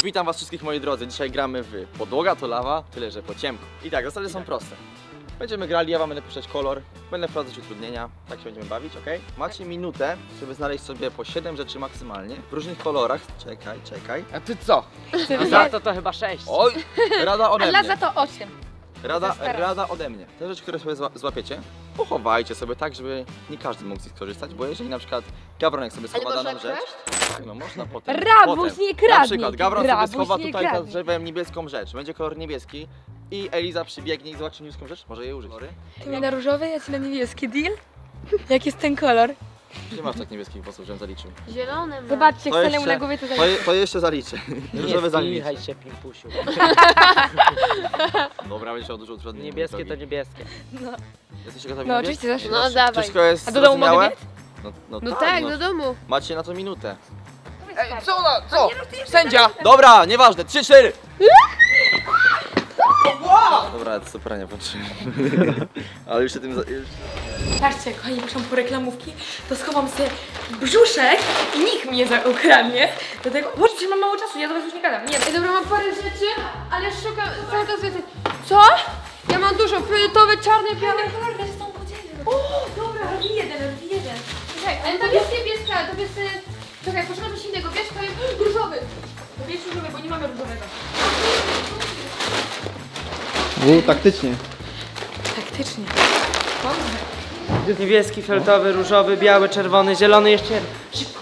Witam was wszystkich, moi drodzy. Dzisiaj gramy w Podłoga to lawa, tyle że po ciemku. I tak, zasady są proste. Będziemy grali, ja wam będę puszczać kolor, będę wprowadzać utrudnienia, tak się będziemy bawić, ok? Macie minutę, żeby znaleźć sobie po 7 rzeczy maksymalnie, w różnych kolorach. Czekaj. A ty co? To chyba 6. Oj, rada ode mnie. A za to 8. Rada ode mnie. Te rzeczy, które sobie złapiecie, pochowajcie sobie tak, żeby nie każdy mógł z nich skorzystać, bo jeżeli na przykład Gawronek sobie schowa daną rzecz, tak, no można potem. Rabuś nie kradnie. Na przykład Gawron sobie schowa nie tutaj za kradnie. drzewem niebieską rzecz, będzie kolor niebieski i Eliza przybiegnie i zobaczy niebieską rzecz, może jej użyć. Ty mi na różowy, ja ci na niebieski. Deal? Jak jest ten kolor? Nie masz tak niebieskich włosów, żebym zaliczył. Zielony ma. Zobaczcie, jak To stanę mu jeszcze- na głowie, to zaliczy. To jeszcze zaliczę. Różowe zaliczę. Niechaj się, pimpusiu. Dobra, będziesz miał dużo utrudnień. Niebieskie to niebieskie. Jesteście gotowi No na oczywiście bieg? zawsze. No dawaj. Wszystko jest A do domu mogę zrozumiałe? biec? No tak, do domu. Macie na to minutę. Ej, co ona? Co? Sędzia! Dobra, nieważne, 3-4! Dobra, to super, nie patrzyłem. Ale już się tym... Patrzcie, jak oni muszą po reklamówki, to schowam sobie brzuszek i nikt mnie ukradnie. Dlatego, zobaczcie, mam mało czasu, ja do was już nie gadam. Nie, Ej, dobra, mam parę rzeczy, ale szukam cały czas więcej. Co? Ja mam dużo, fioletowe, czarne, białe. kolor, ja się z tą podzielę. O, dobra, robi jeden. Czekaj, ale to jest niebieska, to jest... Czekaj, poszukam coś innego, wiesz, to jest różowy. To bierz różowy, bo nie mamy różowego. Taktycznie. Taktycznie. Niebieski, fioletowy, różowy, biały, czerwony, zielony, jeszcze jeden.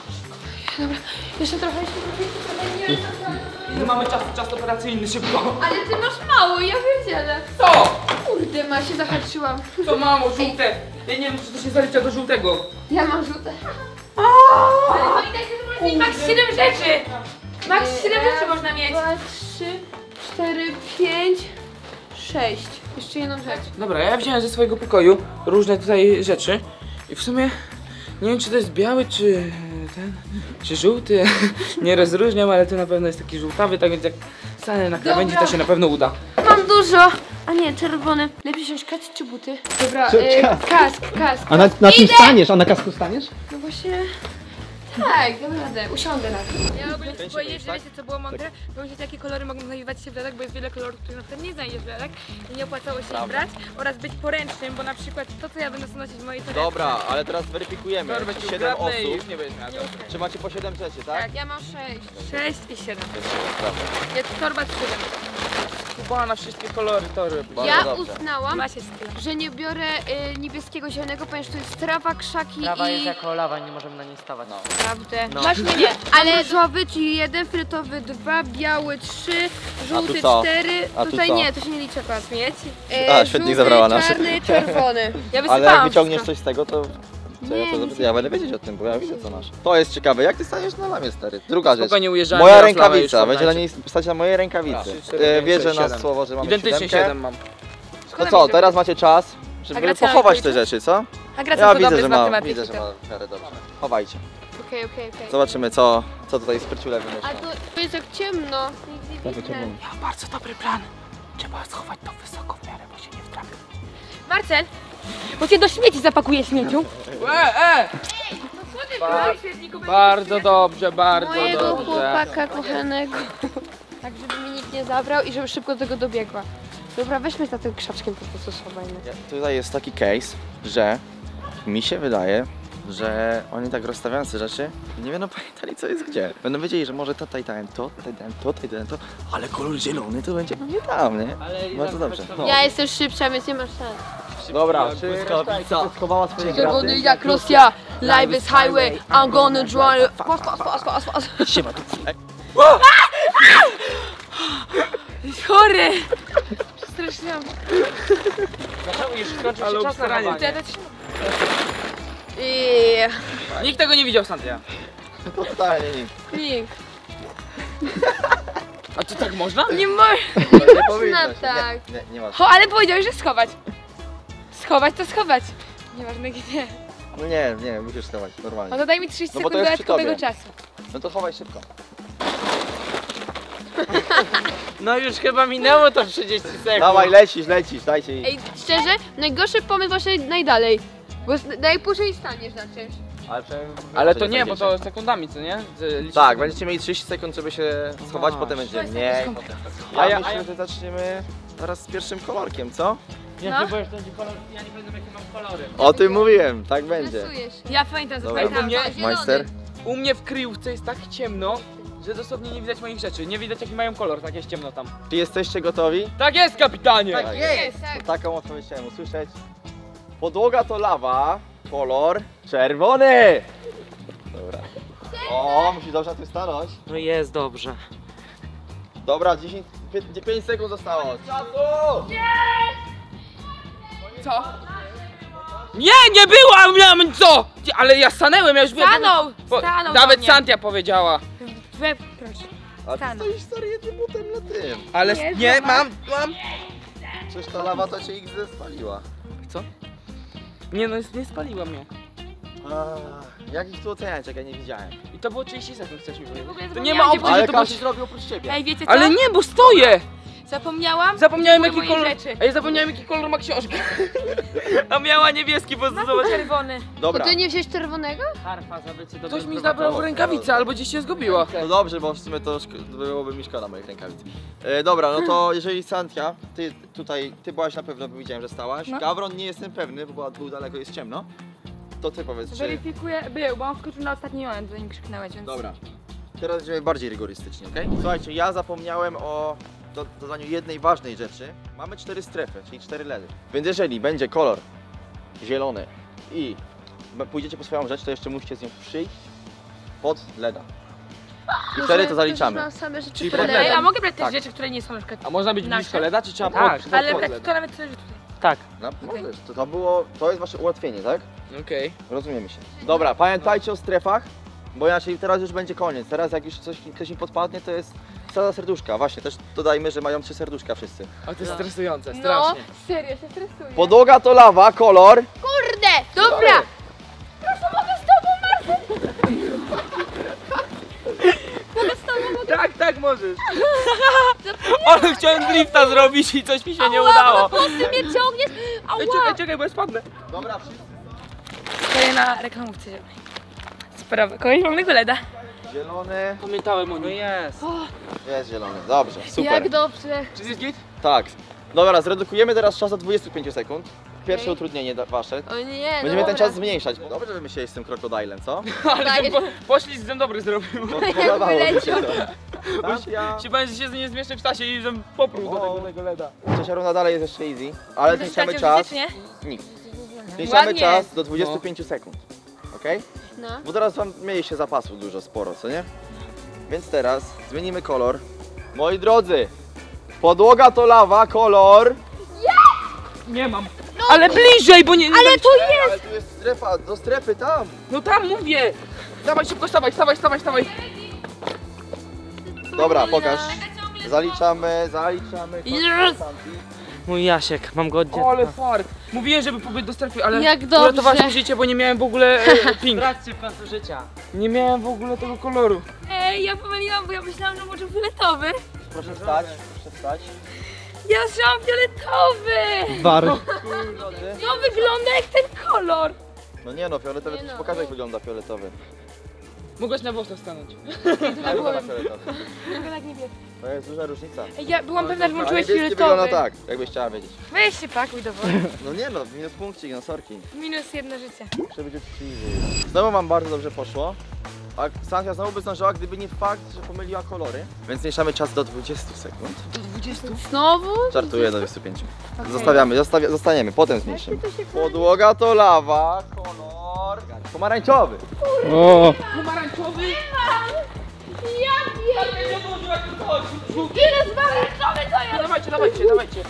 Jeszcze trochę, nie Nie mamy czas operacyjny, szybko. Ale ty masz mało, ja wiedziałem. Co? Kurde, ma się zahaczyłam. Co mamo, żółte? Ja nie wiem, czy to się zalicza do żółtego. Ja mam żółte. Ale no i tak to można mieć max 7 rzeczy. Max 7 rzeczy można mieć. 2, 3, 4, 5, 6. Jeszcze jedną rzecz. Dobra, ja wziąłem ze swojego pokoju różne tutaj rzeczy i w sumie nie wiem, czy to jest biały, czy ten, czy żółty. Nie rozróżniam, ale to na pewno jest taki żółtawy, tak więc jak stanę na krawędzi, to się na pewno uda. Mam dużo. A nie, czerwony. Lepiej wziąć kask czy buty? Dobra, kask. A na czym staniesz? A na kasku staniesz? No właśnie... Tak, dam radę. Usiądę na tym. Ja ogólnie chcę powiedzieć, że wiecie co było mądre? Bo myślę, jakie kolory mogą znajdować się w lalach, bo jest wiele kolorów, których na przykład nie znajdziesz w lalach i nie opłacało się ich brać oraz być poręcznym, bo na przykład to, co ja będę nosić w mojej torebce. Dobra, ale teraz weryfikujemy. 7 osób. nie będziesz miał. Czy macie po 7 rzeczy, tak? Tak, ja mam 6. 6 i 7. Prawda. Jest torba 7. Kupowała na wszystkie kolory tory. Bardzo Ja dobrze. uznałam, Ma się skilla. że nie biorę niebieskiego, zielonego, ponieważ to jest trawa, krzaki Trawa i... jest jako lawa, nie możemy na niej stawać. No. Prawdę. No. Masz nie, ale różowy, czyli 1, fioletowy 2, biały 3, żółty co? 4. A tu Tutaj co? nie, to się nie liczy akurat. Śmieci. A, świetnie zabrała nasze. Czarny, czerwony. Ja Ale wysypałam jak wyciągniesz wszystko. coś z tego, to... Co Nie, ja, nic ja będę wiedzieć o tym, bo ja widzę co masz. To jest ciekawe, jak ty staniesz na lamie, stary? Druga rzecz. Spokojnie ujeżdżamy. Moja na flamę rękawica, już będzie na poznacie. niej stać na mojej rękawicy. Raz, 4, 5, Wierzę 6, na 7. słowo, że mamy Identycznie 7. 7 mam. No co, teraz macie czas, A żeby Gracja pochować ma te jakieś? rzeczy, co? A Gracja Ja to dobry widzę, z że ma, matematyki. widzę, że ma w miarę dobrze. Chowajcie. Okej. Zobaczymy, co tutaj spryciule A wymyśla. to jest jak ciemno. Nic nie widzę. Ja mam bardzo dobry plan. Trzeba schować to wysoko w miarę, bo się nie wtrapi. Marcel, bo cię do śmieci zapakuję śmieciu. Bardzo dobrze, bardzo Mojego dobrze. chłopaka kochanego. Tak, żeby mi nikt nie zabrał i żeby szybko do tego dobiegła. Dobra, weźmy za tym krzaczkiem po prostu schowajmy. Tutaj jest taki case, że mi się wydaje, że oni tak rozstawiając te rzeczy, nie będą pamiętali co jest gdzie. Będą wiedzieli, że może tutaj dałem to, tutaj dałem to, ale kolor zielony to będzie pewnie tam, nie? Bardzo dobrze. No. Ja jestem szybsza, więc nie masz szans. Dobra, błyskawica schowała swoje Czerwony jak Rosja, life is highway, I'm gonna drive. Pas. Siema tu. Jesteś chory. Strasznie. Zaczęło już skończył się czas na razie. Nikt tego nie widział, Santia. Totalnie nic. Klik. A to tak można? Nie mogę. Nie powinno się. tak. Nie ma. Ho, ale powiedziałeś, że schować. Schować to schować. Nieważne gdzie. No nie, musisz schować, No normalnie. to daj mi 30 No bo to sekund jest przy dodatkowego tobie. czasu. No to chowaj szybko. No już chyba minęło to 30 sekund. Dawaj, lecisz, dajcie jej. Ej, szczerze, najgorszy pomysł właśnie najdalej. Bo najpóźniej staniesz na czymś. Ale to nie, bo to sekundami, co nie? Tak, będziecie mieli 30 sekund, żeby się schować, potem będzie mniej. A ja- Myślę, że zaczniemy teraz z pierwszym kolorkiem, co? Ja nie boję, że to będzie kolor, ja nie pamiętam jakie mam kolory. O tym mówiłem, tak będzie. Rysuje się. Ja pamiętam, Dobra. zapamiętałam. Nie, Zielony. Majster? U mnie w kryjówce jest tak ciemno, że dosłownie nie widać moich rzeczy. Nie widać jaki mają kolor, tak jest ciemno tam. Czy jesteście gotowi? Tak jest, kapitanie! Tak Jest, To taką odpowiedź chciałem usłyszeć. Podłoga to lawa, kolor czerwony! Dobra. O, musi dobrze na tym stanąć. No jest dobrze. Dobra, 5 sekund zostało. Czasu! Co? Nie byłam, miałem co? Ale ja stanęłem, ja już byłem. Stanął! Bo- Stanął Nawet do mnie. Santia powiedziała. Proszę. A ty Stanął. stoisz stary jednym butem na tym. Ale Nie, nie, zobacz. mam. Przecież ta lawa to cię XD spaliła. Co? Nie no, nie spaliła mnie. Jak ich tu oceniać, jak ja nie widziałem. I to było 30 sekund, chcesz mi W powiedzieć. ogóle To nie ma zapomniałam, opcji, gdzie że Ale to było... każdy zrobił oprócz ciebie. Ej, wiecie co? Ale nie, bo stoję! Zapomniałam? Zapomniałem Były jaki moje kolor... rzeczy. Ej, zapomniałem jaki kolor ma książka. A miała niebieski, bo zobacz. Czerwony. Dobra. Ty nie wziąłeś czerwonego? Harfa za bycie Ktoś mi zabrał rękawice, albo gdzieś się zgubiła. No dobrze, bo w sumie to byłoby mi szkoda moich rękawic. Dobra, no to jeżeli Santia, ty byłaś na pewno, bo widziałem, że stałaś. No. Gawron nie jestem pewny, bo był daleko, jest ciemno. To ty powiedz, czy... Weryfikuję, był, bo on wskoczył na ostatni moment, zanim krzyknąłeś, więc... Dobra. Teraz będziemy bardziej rygorystycznie, okej? Słuchajcie, ja zapomniałem o dodaniu jednej ważnej rzeczy. Mamy 4 strefy, czyli 4 LEDy. Więc jeżeli będzie kolor zielony i pójdziecie po swoją rzecz, to jeszcze musicie z nią przyjść pod LEDa. I wtedy to zaliczamy. Mam same rzeczy Czyli pod pod Ej, LEDem. a mogę brać też Tak. rzeczy, które nie są na przykład... A można być Nasze? blisko LEDa, czy trzeba Tak, pod Ale pod brać LED? to nawet tyle, że tutaj. Tak. No, możesz. To jest wasze ułatwienie, tak? Okej. Rozumiemy się. Dobra, pamiętajcie o strefach, bo inaczej teraz już będzie koniec. Teraz jak już ktoś mi podpadnie, to jest cała serduszka. Właśnie, też dodajmy, że mają 3 serduszka wszyscy. A to jest stresujące, No, strasznie. serio się stresuję. Podłoga to lawa, kolor. Kurde, dobra! Tak, możesz. Ale chciałem drifta zrobić i coś mi się nie udało. Ty mnie ciągniesz? Ej, czekaj, bo ja spadnę. Dobra, wszyscy. Stoję na reklamówce zielonej. Sprawa, kogoś wolnego LEDa. Zielony. Pamiętałem o No nim. jest. Jest zielony, dobrze, super. Jak dobrze. Czy jest git? Tak. Dobra, zredukujemy teraz czas do 25 sekund. Pierwsze Okej. utrudnienie wasze. O nie, Będziemy dobra. ten czas zmniejszać. Dobrze, że wymyśliłeś z tym krokodylem, co? Ale Dajesz. poszli z dobry zrobił. No, podobało mi się wyleciał. to. Santia. Się będzie się nie zmieszczę w czasie i żem poprół do O. tego LEDa. Trzecia runda dalej jest jeszcze easy, ale zmniejszamy Chcecie czas. czy nie? Nic. Zmniejszamy Ładnie. czas do 25 sekund. Okej? No. Bo teraz wam mieliście zapasu dużo, sporo, co nie? Więc teraz zmienimy kolor. Moi drodzy, podłoga to lawa, kolor. Nie mam. Ale bliżej, bo nie... Ale tu jest! Ale tu jest strefa, do strefy tam. No tam mówię. Dawaj szybko, stawaj. Dobra, pokaż. Zaliczamy. Yes! Mój Jasiek, mam go od dziecka. Ale fart. Mówiłem, żeby pobyć do strefy, ale Jak dobrze. uratowałaś mi życie, bo nie miałem w ogóle pink. Trakcie pracy życia. Nie miałem w ogóle tego koloru. Ej, ja pomyliłam, bo ja myślałam, że może fioletowy. Proszę wstać, proszę wstać. Ja myślałam fioletowy! Bar. No wygląda jak ten kolor. No nie no, fioletowy, Nie to ci no. pokażę jak wygląda fioletowy. Mogłaś na włosach stanąć. Jak wygląda fioletowy? Wygląda jak niebieski. To jest duża różnica. Ej, ja byłam pewna, że A włączyłeś niebieski wygląda fioletowy. tak, jakbyś chciała wiedzieć. Weź się pakuj do wody. No nie no, minus punkcik, no sorki. Minus 1 życie. Muszę być uczciwy. Znowu wam bardzo dobrze poszło. A Santia znowu by zdążyła, gdyby nie fakt, że pomyliła kolory. Więc zmniejszamy czas do 20 sekund. Znowu? Żartuję do 25. Zostaniemy, potem zmniejszymy. Podłoga to lawa, kolor pomarańczowy. O, Pomarańczowy? Ile z pomarańczowy to jest? Dawajcie.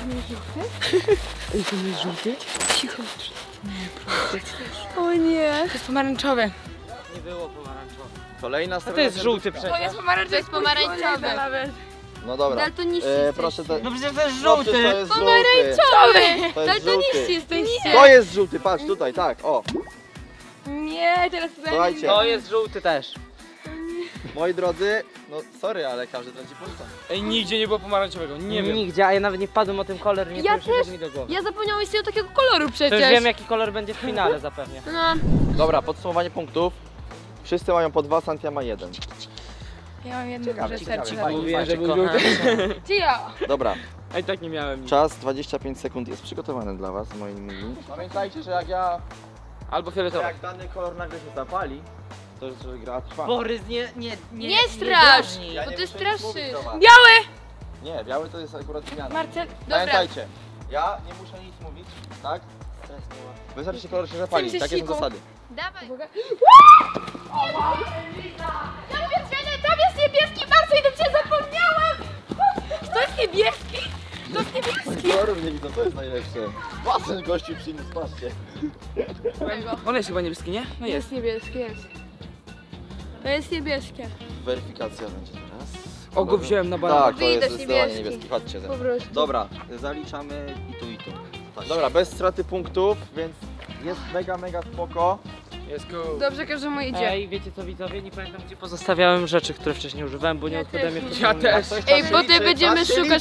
O nie. To jest pomarańczowy. Nie było pomarańczowe. Kolejna A strona. to jest żółty serduszka. przecież. To jest pomarańczowy. To jest pomarańczowy. Nawet. No dobra. Daltoniści proszę to. No przecież to jest No, przecież żółty. to jest żółty. Pomarańczowy! To jest Daltoniści żółty. jesteście. To jest żółty, patrz tutaj, tak, o. Nie, teraz Słuchajcie. To jest żółty też. Moi drodzy, no sorry, ale każdy traci punkta. Ej, nigdzie nie było pomarańczowego, nie wiem. Nigdzie, a ja nawet nie wpadłem o tym kolor, nie Ja przyszedł też. mi do głowy. Ja zapomniałam istnieć takiego koloru To już przecież. wiem jaki kolor będzie w finale zapewne. No. Dobra, podsumowanie punktów. Wszyscy mają po 2, Santia ma 1. Ja mam jedno Ciekawe, duże ciekawe. serce. Mówiłem, że był Kocham. żółty. Gdzie ja? Dobra, A i tak nie miałem nic. czas 25 sekund jest przygotowany dla was, moi mili. Pamiętajcie, że jak Albo fioletowy. jak dany kolor nagle się zapali, to że gra trwa. Borys, Nie strasz, dążnij. bo ty muszę nic straszysz. mówić do was. Biały! Nie, biały to jest akurat zmiana. Marcel, Dobra. Pamiętajcie, ja nie muszę nic mówić, tak? Wystarczy, że kolor się zapali, Chcę mi się takie są siku. zasady. Dawaj. Uwaga. Ja mówię, że tam jest niebieski, bardzo i do ciebie zapomniałam. To jest niebieski! To jest niebieski! Kolorów nie widzę, to jest najlepsze. Basen gościu przyniósł, patrzcie. On jest chyba niebieski, nie? No jest. Jest niebieskie, jest. To jest niebieskie. Weryfikacja będzie teraz. O, go wziąłem na banana. Tak, to jest Widać zdecydowanie niebieski. niebieski, chodźcie ze Po mną. prostu. Dobra, zaliczamy i tu i tu. Tak. Dobra, bez straty punktów, więc jest mega spoko. Jest cool. Dobrze, każdemu idzie. Ej, wiecie co widzowie? Nie pamiętam gdzie pozostawiałem rzeczy, które wcześniej używałem, bo nie Ja odkładałem też je w nie. Ja tym też. Ej, bo ty będziemy szukać...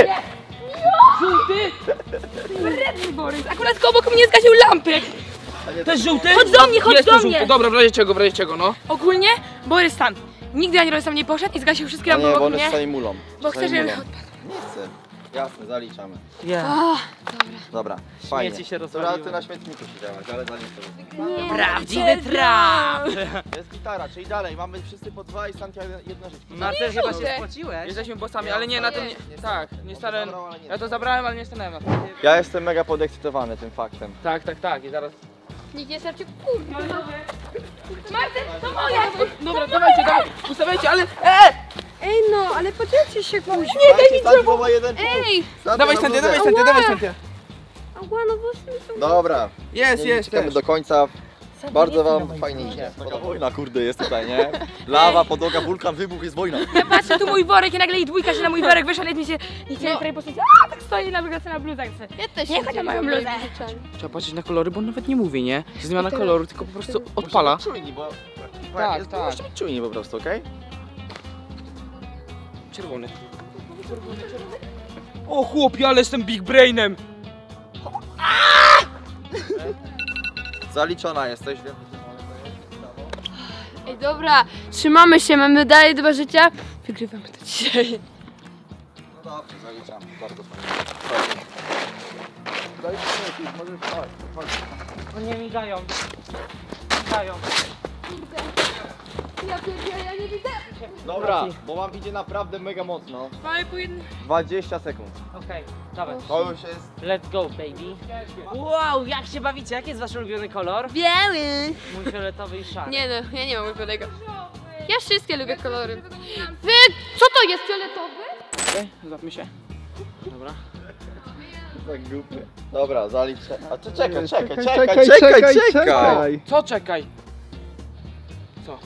Redny Borys, akurat obok mnie zgasił lampy. To jest żółty? Chodź do mnie, chodź Jest do to żółty. mnie. Dobra, w razie czego, no. Ogólnie Borys tam. Nigdy ani razu tam nie poszedł i zgasił wszystkie A lampy nie, bo obok one mnie. czasami mulą. Bo chce, Czasami żebym mulą. Nie chcę. Jasne, zaliczamy. Ja. Dobra, fajnie. Śmieci się Dobra, rozwaliły. ty na śmietniku siedziałaś, ale zaliczę. Prawdziwy trap! Jest gitara, czyli dalej, mamy wszyscy po 2 i Santia jedno życie. Marcel chyba się żółte. spociłeś. Jesteśmy bossami, ale nie na tym. Nie, tak, nie stanąłem. zabrał, ale nie. Ja to zabrałem, ale nie stanąłem na tym. Ja jestem mega podekscytowany tym faktem. Tak. I zaraz. Nikt nie starczy. Kurwa. Marcel, to moja! Dobra, dawajcie. Ustawiajcie, ale. Ej no, ale podzielcie się później. Nie, daj mi Santia ma jeden punkt. Ej! Dawaj, Santia, dawaj, Santia. Ała, no właśnie. Dobra, Jest, czekamy do końca. Bardzo wam fajnie idzie. Taka wojna kurde jest tutaj, nie? Lawa, podłoga, wulkan, wybuch, jest wojna. Ja patrzę tu mój worek i nagle i dwójka się na mój worek wyszła, nawet mi się nie chciałem prawie posłuchać. A tak stoi na wygrać na bluzach. Ja też Nie, chodź na moją bluzę. Trzeba patrzeć na kolory, bo on nawet nie mówi, nie? Jest zmiana koloru, tylko po prostu odpala. Musimy być czujni, bo... Tak. Musimy być czujni po prostu, okej? Czerwony. O chłopie, ale jestem big brainem. Zaliczona jesteś, wiem. Ej, dobra, trzymamy się, mamy dalej 2 życia. Wygrywamy to dzisiaj. No dobrze, zaliczamy. Bardzo fajnie. Chodź. Zaliczamy, możesz chodź. O nie, migają. Migają. Ja pierdzielę, ja nie widzę. Dobra, bo wam idzie naprawdę mega mocno. Mamy po jednym. 20 sekund. Okej, dawaj. To już jest... Let's go, baby. Wow, jak się bawicie? Jaki jest wasz ulubiony kolor? Biały. Mój fioletowy i szary. Nie no, ja nie mam ulubionego. Ja wszystkie lubię kolory. Wy, co to jest fioletowy? Okej, złapmy się. Dobra. Tak głupie. Dobra, zaliczę. A ty czekaj. Co czekaj? Co?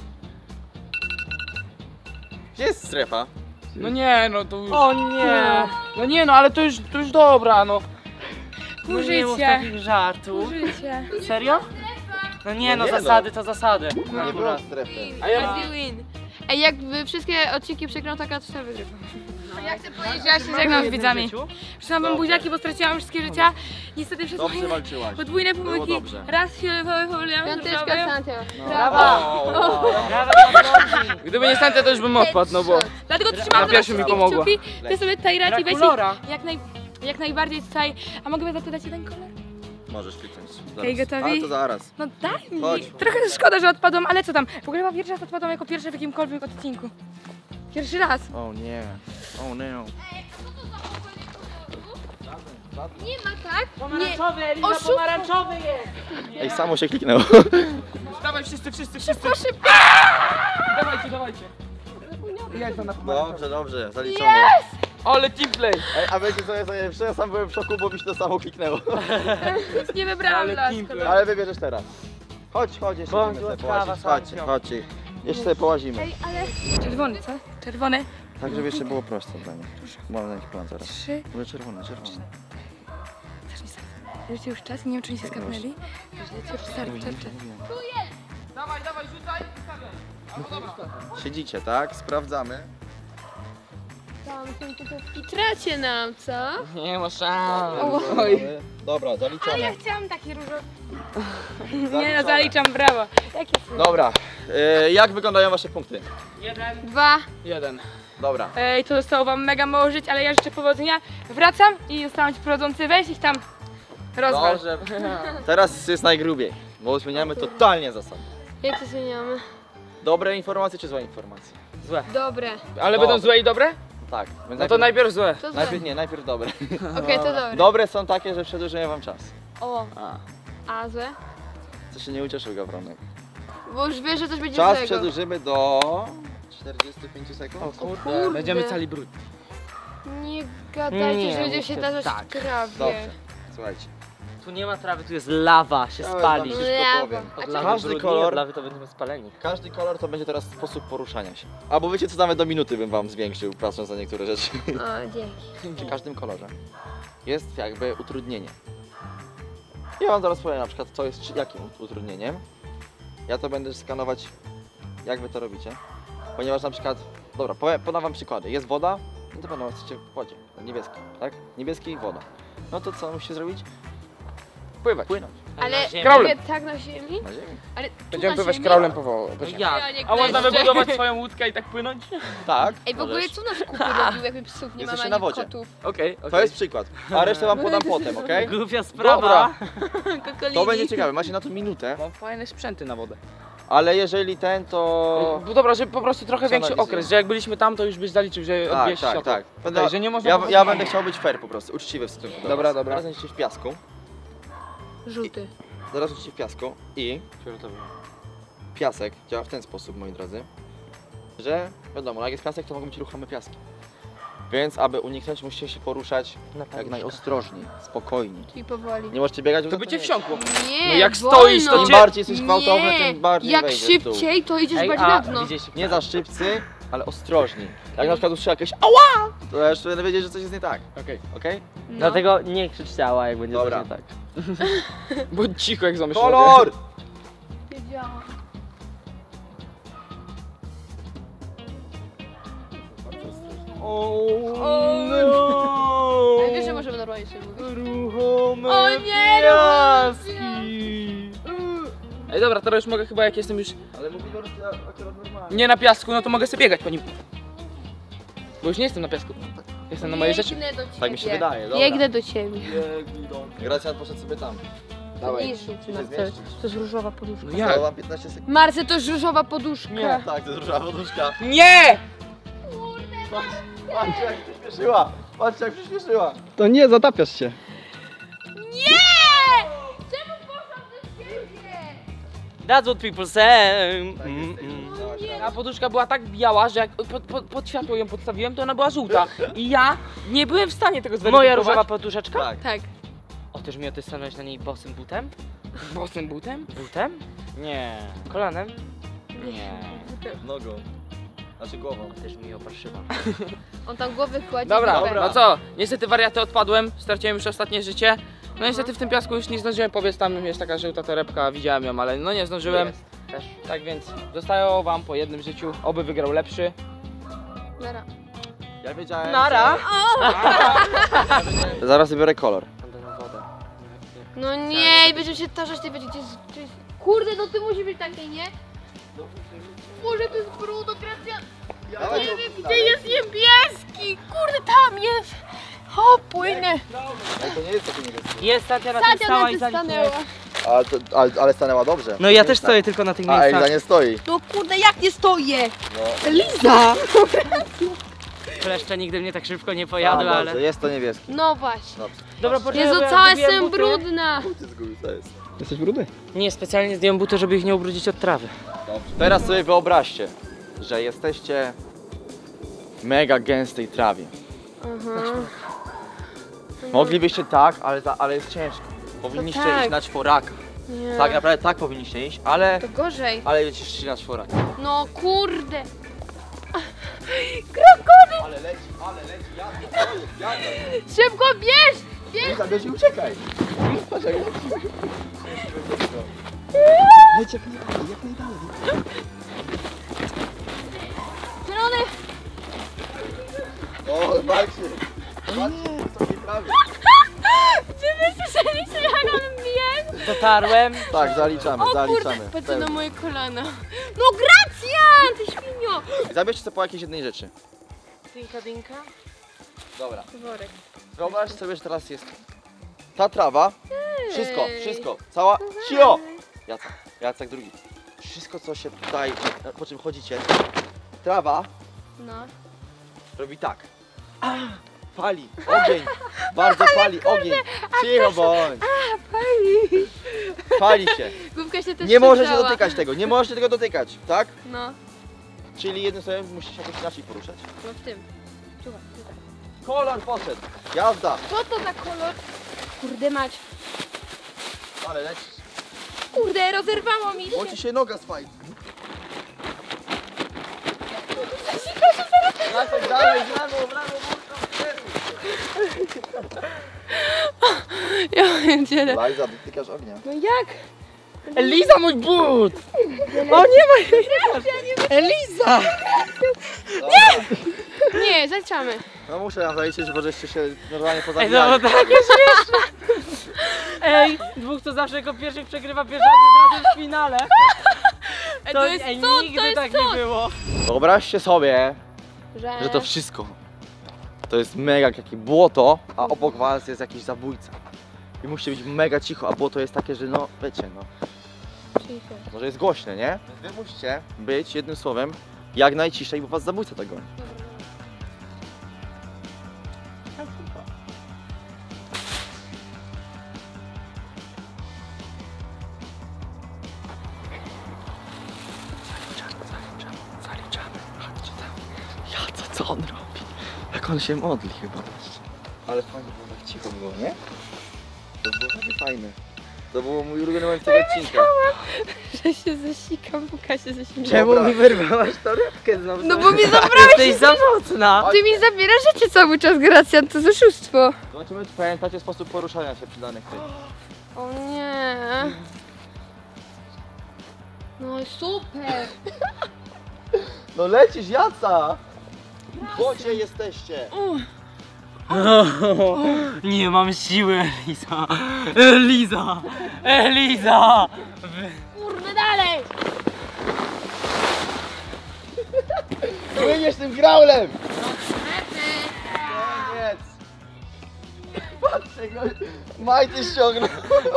Gdzie jest strefa? No nie, no to już. O nie! No nie, no ale to już dobra, no. No nie mów Użycie. takich żartów. Użycie. Serio? No nie, No no nie, zasady to zasady. Nie było strefy. A ja. Win. Ej, jak wy wszystkie odcinki przegrą, taka to wygrywam. Ja chcę powiedzieć, że ja się żegnam z widzami. Trzymam wam buziaki, bo straciłam wszystkie życia. Niestety przez Dobrze moje walczyłaś. podwójne Było pomyłki. dobrze. Raz się pomyliłam, Piąteczka Santiago. Brawa! Brawa, brawa. Gdyby nie Santia, to już bym odpadł, no bo. Dlatego trzymam A teraz pierwszy mi wszystkie pomogła. kciuki. Ty sobie tutaj raczej weź Draculaura. jak najbardziej tutaj. A mogę za to dać jeden kolor? Możesz kliknąć. Okej, Zaraz. gotowi? Ale to zaraz. No daj mi. Chodź. Trochę szkoda, że odpadłam, ale co tam? W ogóle chyba pierwszy raz odpadłam jako pierwszy w jakimkolwiek odcinku. Pierwszy raz. O nie. O nie. Nie ma tak? Pomarańczowy, Eliza, Oszustwo. pomarańczowy jest! Ej, samo się kliknęło. Dawaj wszyscy. Dawajcie. Ja jestem na Dobrze, zaliczone. Ale teamplay. Ej, a wiecie co jest najlepsze? Ja sam byłem w szoku, bo mi się to samo kliknęło. Nic nie wybrałam Ale dla teamplay. kolorów. Ale wybierzesz teraz. Chodź, jeszcze Bądź idziemy sobie łaskawa, połazić. Sancio. Chodźcie. Jeszcze sobie połazimy. Ej, ale... Czerwony, co? Czerwony. Tak, żeby jeszcze było proste dla mnie. Mam jakiś plan zaraz. 3. Może czerwone. Leci już czas, nie wiem czy oni się skapnęli. Leci już start. Dawaj, rzucaj. Siedzicie, tak? Sprawdzamy. Tam są tutaj tracie nam, co? Nie ma szans. Dobra, Ale zaliczone. ja chciałam taki różowy. Nie no, zaliczam, brawo. Jakie są? Dobra, jak wyglądają wasze punkty? 2. 1. Dobra. Ej, to zostało wam mega mało żyć, ale ja życzę powodzenia. Wracam i zostałam ci prowadzący, weź ich tam rozwal. Dobrze. Teraz jest najgrubiej, bo zmieniamy totalnie zasady. Jak to zmieniamy? Dobre informacje czy złe informacje? Złe. Dobre. Ale będą złe i dobre? Tak. No to najpierw złe. To złe. Najpierw dobre. Okej, to dobre. Dobre są takie, że przedłużają wam czas. O. A złe? Co się nie ucieszył Gawronek. Bo już wiesz, że coś będzie Czas złego. przedłużymy do 45 sekund. Kurde. Będziemy cali brud. Nie gadajcie, Nie, że będzie się mówcie darzać tak. w trawie. Dobrze. Słuchajcie. Tu nie ma trawy, tu jest lawa, się Ja spali. wam wszystko Lawa. powiem. A Od czy- lawy Każdy brudni, kolor- od lawy to będziemy spaleni. Każdy kolor to będzie teraz sposób poruszania się. Albo wiecie co, nawet do minuty bym wam zwiększył, patrząc na niektóre rzeczy. O, dzięki. Przy każdym kolorze jest jakby utrudnienie. Ja wam zaraz powiem na przykład co jest jakim utrudnieniem. Ja to będę skanować jak wy to robicie. Ponieważ na przykład, dobra, podam wam przykłady. Jest woda, no to będą chcecie w wodzie. Niebieski, tak? Niebieski i woda. No to co musicie zrobić? Pływać. Płynąć Ale Na ziemi. Kraulem. tak na ziemi? na ziemi. Ale tu Będziemy na pływać ziemi? kraulem powoli. Jak? Ja nie A można kleszczę. wybudować swoją łódkę i tak płynąć? Tak. Ej, w ogóle możesz. co nas kuku robił, jakby psów nie Jesteście mamy na ani wodzie. kotów? Okej. To jest przykład. A resztę wam podam potem, okej? Głupia sprawa. To będzie ciekawe, macie na to minutę. Mam fajne sprzęty na wodę. Ale jeżeli ten, to... Bo dobra, że po prostu trochę Co większy analizuję? okres, że jak byliśmy tam, to już byś zaliczył, że Tak, odbierz tak, światło. tak. Będę, Okej, że nie można ja, po prostu- ja będę chciał być fair po prostu, uczciwy w stosunku do Dobra, was. dobra. Zaraz będziecie w piasku. Żółty. Zaraz będziecie w piasku i piasek działa w ten sposób, moi drodzy, że wiadomo, jak jest piasek, to mogą być ruchome piaski. Więc aby uniknąć, musicie się poruszać jak najostrożniej, spokojniej. Czyli powoli. Nie możecie biegać, bo To by cię zapomniecie. wsiąkło. Nie, No jak wolno. stoisz, to Im cię- bardziej jesteś gwałtowny, Nie. tym bardziej Jak wejdziesz w dół. szybciej, to idziesz Ej, bardziej a na dno. widzieliście Nie za szybcy, ale ostrożni. Jak na przykład usłyszę jakieś ała, to już będę wiedzieć, że coś jest nie tak. Okej. Okej? No. Dlatego nie krzycz ciała, jak będzie Dobra. coś nie tak. Bądź cicho jak zamyślę. Kolor! Wiedziałam. Ale wiesz, że możemy normalnie sobie mówić. Ruchome O nie, Ej dobra, teraz już mogę chyba jak jestem już Ale mówimy akurat normalnie. nie na piasku, no to mogę sobie biegać po nim. Bo już nie jestem na piasku. Jestem na mojej rzeczy. Biegnę do ciebie. Tak mi się wydaje, dobra. Biegnę do ciebie. Gracjan poszedł sobie tam. Dawaj. Niż rzuć, Się Marcel. zmieścić. To jest różowa poduszka. No Zostało jak? wam 15 sekund. Marcel, to jest różowa poduszka. Nie. Tak, to jest różowa poduszka. Nie! Patrzcie jak przyspieszyła. Patrzcie jak przyspieszyła. To nie, zatapiasz się. Nie! Czemu poszłam do ciebie? That's what people say. Ta poduszka była tak biała, że jak pod światło ją podstawiłem, to ona była żółta. I ja nie byłem w stanie tego zweryfikować. Moja różowa poduszeczka? Tak. Tak. O, też mi o ty stanąłeś na niej bosym butem? Bosym butem? Butem? Nie. Kolanem? Nie. Nogą. Znaczy głową. Też mi oparszyła. On tam głowy kładzie. Dobra, w dupę. no co? Niestety wariaty odpadłem, straciłem już ostatnie życie. No niestety w tym piasku już nie zdążyłem pobiec, tam jest taka żółta torebka, widziałem ją, ale no nie zdążyłem. Jest. Też. Tak więc zostało wam po jednym życiu, oby wygrał lepszy. Nara. Ja wiedziałem, Nara. że... Zaraz wybiorę kolor. Będę na wodę. No nie, i będziemy się tarzać, ty będziecie... Kurde, no ty musi być takiej, nie? Boże, to jest brudo, Krystian. Dawaj, Nie wiem, gdzie jest niebieski. Kurde, tam jest. O, płynę. Ale to nie jest takie niebieskie. Jest Tatia na tym Statia stała na i tym zaliczyła. stanęła. Ale stanęła dobrze. No ja też stoję tylko na tych A Eliza miejscach. nie stoi. No kurde, jak nie stoję? No. Liza. Kleszcze nigdy mnie tak szybko nie A, pojadły, dobrze, ale... jest to niebieski. No właśnie. Dobrze. Dobra, poczekaj, Jezu, bo ja cała zgubiłem jestem buty. brudna. Ty zgubił, co jest? Jesteś brudy? Nie, specjalnie zdjąłem buty, żeby ich nie ubrudzić od trawy. Dobrze. Teraz sobie wyobraźcie, że jesteście w mega gęstej trawie. Moglibyście tak, ale jest ciężko. Powinniście tak. iść na czworaka. Nie. Tak naprawdę tak powinniście iść, ale To gorzej. będziecie szli na czworaka. No kurde. Ale leci, Szybko bierz. Liza, bierz i uciekaj. Patrz jak leci. Leci jak najdalej. O, walczy. Walczy w sobie prawie. Czy wy słyszeliście, jak on bije? Dotarłem. Tak, zaliczamy, zaliczamy. Patrzcie na moje kolana. No Gracjan, ty świnio! Zabierzcie sobie po jakiejś jednej rzeczy. Dinka, dinka. Dobra. Worek. Wyobraź sobie, że teraz jest ta trawa. Wszystko, cała. Cio! Jacek drugi. Wszystko, co się tutaj, po czym chodzicie, trawa No. robi tak. Pali, ogień. Bardzo pali, ogień. Cicho bądź. Pali się. Główka się też Nie możecie słyszała. dotykać tego, nie możecie tego dotykać, tak? No, Czyli jednym słowem musisz się jakoś inaczej poruszać. no w tym. Czuwa, czuwa. Kolor poszedł. Jazda. Co to za kolor? Kurde mać. Ale lecisz. Kurde, rozerwało mi się. Bo ci się noga spajczy. Jacek dalej, w lewo, Ja pierdzielę. Lajza, dotykasz ognia. No jak? Eliza, mój but! O nie ma! Eliza! Nie, zaliczamy. No muszę nam zaliczyć, bo żeście się normalnie Ej, no pozabijali. bo takie śmieszne! Ej, dwóch co zawsze jako pierwszy przegrywa pierwszy raz razem w finale. To jest ej, cud, nigdy to jest tak cud. nie było. Wyobraźcie sobie, że to wszystko to jest mega jakie błoto, a obok was jest jakiś zabójca. I musicie być mega cicho, a błoto jest takie, że no wiecie, no, może jest głośne, nie? Wy musicie być jednym słowem jak najciszej, bo was zabójca tak goni. Zaliczamy. Chodźcie tam. Ja co on robi? Jak on się modli chyba jeszcze. Ale fajnie było, tak cicho było, nie? To było takie fajne. To było mój ulubiony moment tego odcinka. Że się zasikam, Buka się zaśmiała. Czemu mi wyrwałaś torebkę znowu? No bo mi zabrałeś. Jesteś za mocna! Ty mi zabierasz życie cały czas, Gracjan, to jest oszustwo. Zobaczymy, czy pamiętacie sposób poruszania się przy danych tych. O nie. No super. No lecisz, Jaca! W wodzie jesteście! Nie mam siły, Eliza! Eliza! Eliza! Kurde, dalej. Płyniesz tym graulem! Koniec! Patrzcie, go majty ściągnął!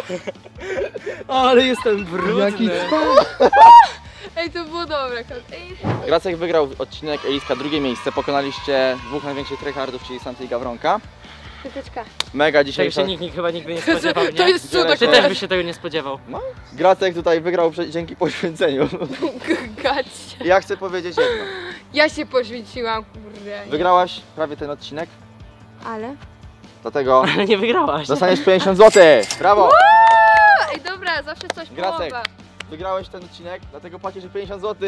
Ale jestem brudny! Ej, to było dobre. Ej. Gracek wygrał odcinek, Eliska drugie miejsce. Pokonaliście dwóch największych tryhardów, czyli Santę i Gawronka. Piłeczka. Mega Tego dzisiejsza... się nikt chyba nigdy nie spodziewał, nie? To jest cud Ty akurat. też byś się tego nie spodziewał. Gracek tutaj wygrał dzięki poświęceniu. Gacie. Ja chcę powiedzieć jedno. Ja się poświęciłam, kurde. Wygrałaś prawie ten odcinek, Ale? dlatego Ale nie wygrałaś. dostaniesz 50 zł. Brawo! Ej, dobra, zawsze coś Gracek. połowa. Wygrałeś ten odcinek, dlatego płacisz 50 zł.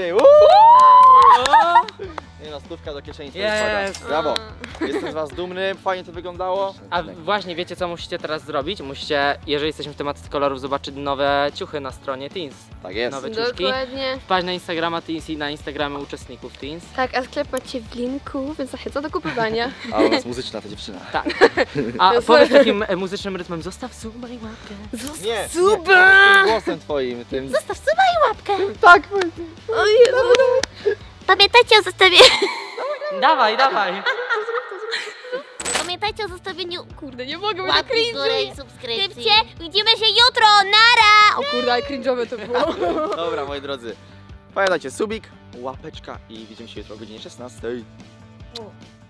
Nie no, stówka do kieszeni sobie Jest. wpada. Brawo! Jestem z was dumny, fajnie to wyglądało. A właśnie, wiecie co musicie teraz zrobić? Musicie, jeżeli jesteśmy w tematyce kolorów, zobaczyć nowe ciuchy na stronie Teens. Tak jest. Nowe ciuszki. Dokładnie. Wpaść na Instagrama Teens i na Instagramy uczestników Teens. Tak, a sklep macie w linku, więc zachęcam do kupowania. A u nas muzyczna ta dziewczyna. A powiedz takim muzycznym rytmem, zostaw suba i łapkę. Nie, Suba! tym głosem twoim, tym... Zostaw suba i łapkę. Tak, O Jezu. Pamiętajcie o zostawieniu... Dawaj, dawaj. Pamiętajcie o zostawieniu... Kurde, nie mogę, Łapki w górę i subskrypcji. Subskrypcie. Widzimy się jutro, nara! O kurde, ale cringe'owe to było. Dobra, moi drodzy. Pamiętajcie, subik, łapeczka i widzimy się jutro o godzinie 16.